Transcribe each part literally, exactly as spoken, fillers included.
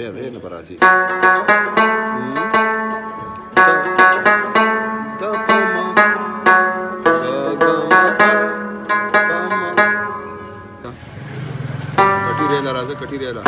رې رې نه به راځي. کټي ریله راځه کټي ریله.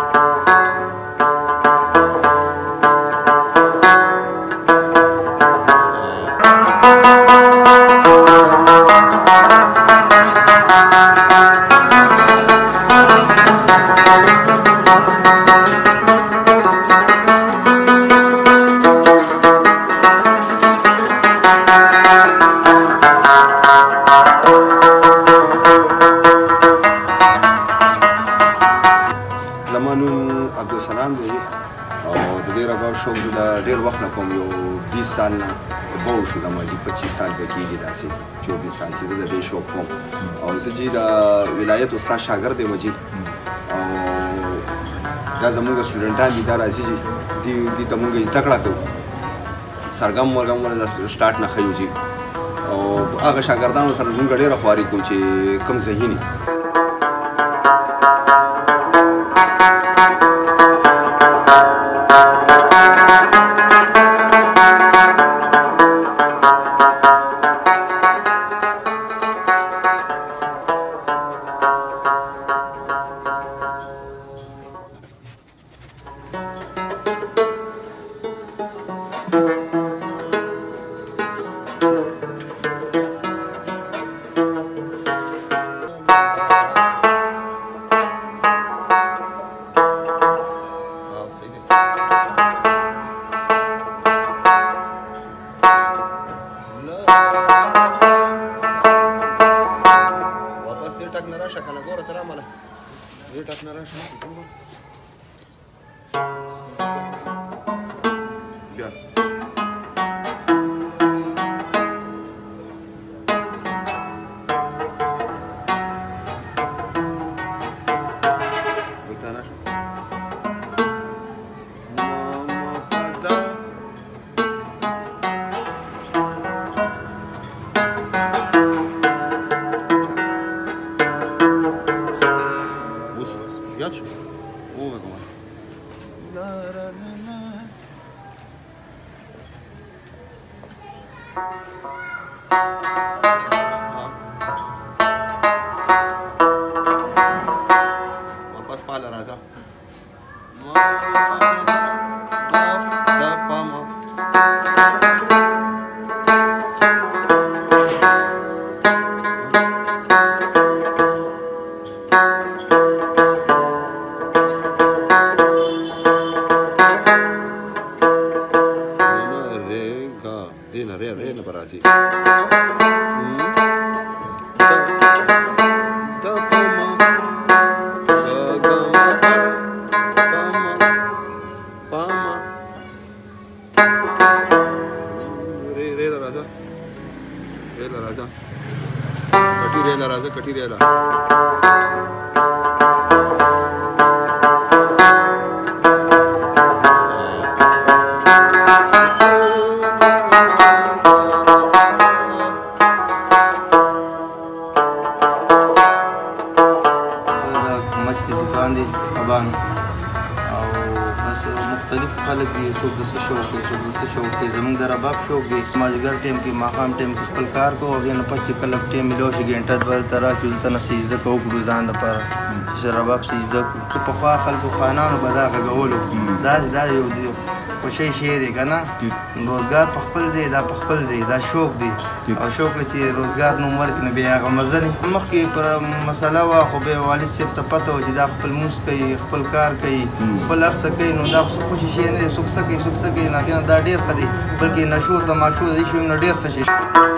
زما نوم عبدالسلام دی او د دې رباب شوق زه د ډېر وخت نه کوم، یو بیس سال نه به وشو زما جي پچیس سال به کېږي داسې چوبیس سال چې زه د دې شوق کوم. او زه جي د ولایت استاد شاګرد یم جي، او دا زموږ سټوډنټان دي دا راځي چې دې ته مونږ زده کړه کوو، سرګم ورګم ورته سټارټ نه ښیو جي. او هغه شاګردانو سره مونږ ډېره خواري کوو چې کوم ذهني واپس دې ټک نه راشه کنه، ګوره ته رامله دې ټک نه راشه بیا دلته راشه. یاد شو ووایه کومه لا لا لا واپس پاله راځه. دا پاما رې رې رې نه به راځي. رې رې راځه رې راځه کټي ریله راځه کټي ریله. کبان او بس مختلف خلک دي، څوک د څه شوق کوي څوک د څه شوق کوي. زموږ د رباب شوق دی مازدیګر ټایم کې ماښام ټایم کې خپل کار کوو، او بیا نه پس چې کله ټایم میلاو شي ګنټه دوه دلته راشو دلته نه سجده کوو کړو ځان لپاره چې رباب سجده کړو. پخوا خلکو خانانو به دا غږولو، داسې دا یو خوشی شی دی که نه، روزګار په خپل ځای دا په خپل ځای دا شوق دی، او شوق له چې روزګار نوم ورکړي نو بیا هغه مزه نه مخکې پر مسله وه، خو بیا والد صاحب ته پته وه چې دا خپل لمونځ کوي خپل کار کوي خپل هر څه کوي، نو دا خو خوشي شی نه دی. څوک څه کوي څوک څه کوي، نه دا ډېر ښه دی، بلکې نشو تماشو دې شی نه ډېر ښه شي.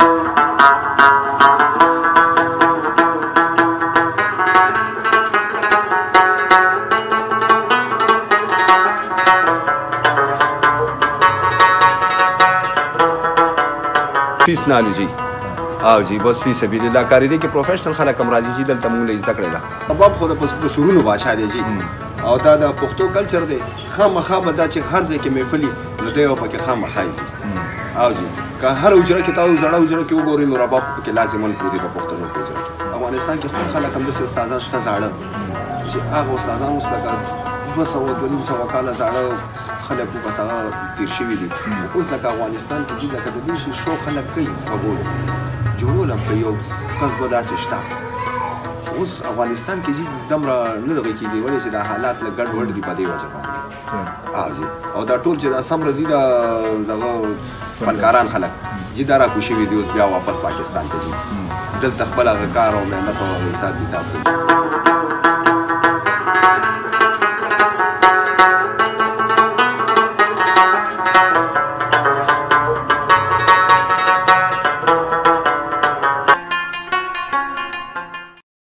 فیس نالو جی او جی بس فی سبیل الله کاری دی کې پروفیشنل خلک هم راځي چې دلته مونږ له زده کړی ده. رباب خو د سرونو بادشاه دی جی، او دا د پښتو کلچر دی. خامخا به دا چې هر ځای کې محفل نو دی به پکې خامخا جي او جی که هر حجره کې تاسو زړه حجره کې وګورئ نو رباب پکې لازماً پروت دی په پښتنو حجره کې. افغانستان کې خپل خلک هم داسې استادان شته زاړه چې هغه استادان اوس لکه دوه سوه دوه نیم سوه کاله زاړه خلک په بس هغه تېر شوي دي. اوس لکه افغانستان کې چې لکه د دې شي شوق خلک کوي غږول جوړول هم کوي، یو کس به داسې شته. اوس افغانستان کې چې دومره نه دغه کېږي ولې چې دا حالات لږ ګډوډ دي په دې وجه باندې. او دا ټول چې دا سمره دي دا دغه فنکاران خلک چې دا راکوز شوي دي اوس بیا واپس پاکستان ته ځي، دلته خپل هغه کار او محنت او حساب کتاب کوي.